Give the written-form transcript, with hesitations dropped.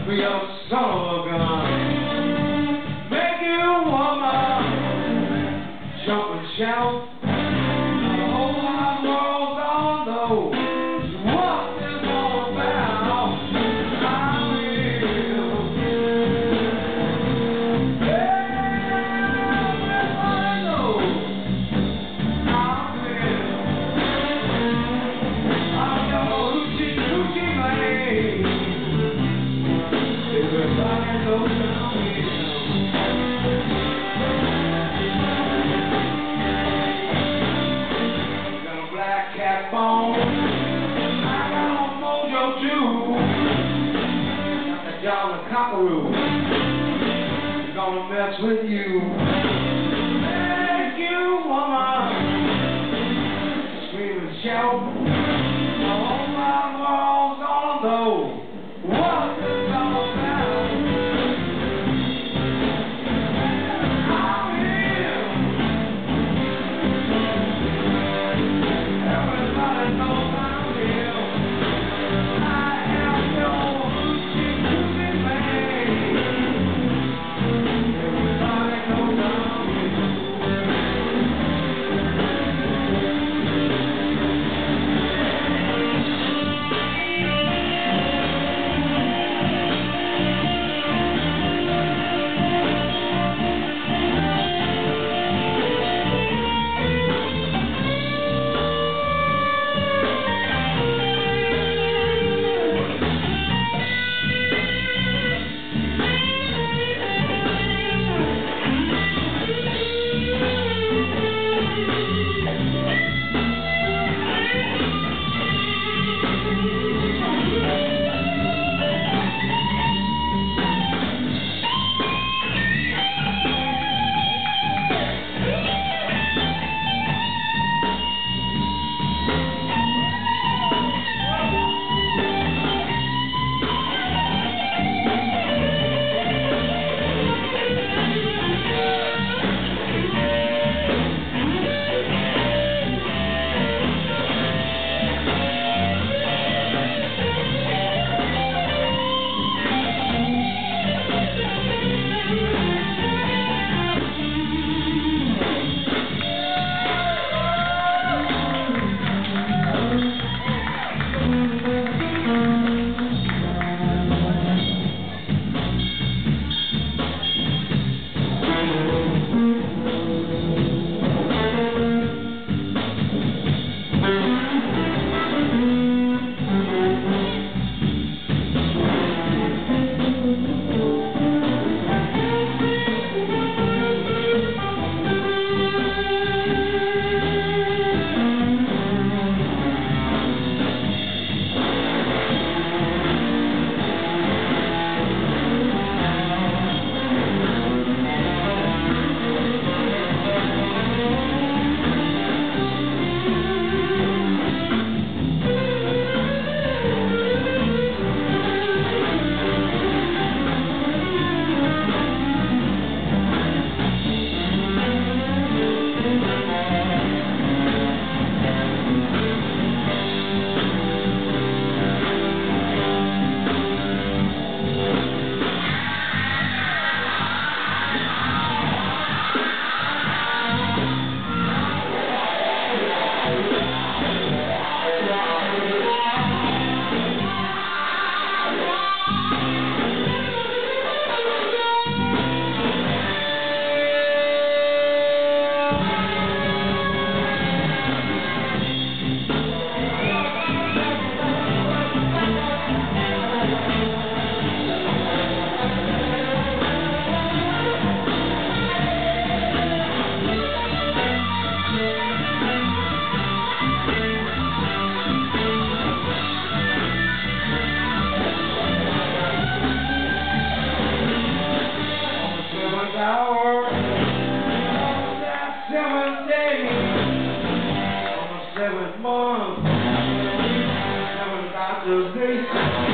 for your son of a gun. Make you a woman, jump and shout. The whole wide world's gonna know what this all about. I will. Everybody knows I will. I'm your hoochie coochie man. Everybody knows I will. Got a black cat bone. I got on mojo too. Got the jaw of cockaroo. Gonna mess with you. Make you woman. Scream and shout. The whole wide world's gonna know what it's all about. I will. Everybody knows I will. I am your hoochie coochie man. Everybody knows I will. Hour, on that 7th day, on the 7th month, 7th after day.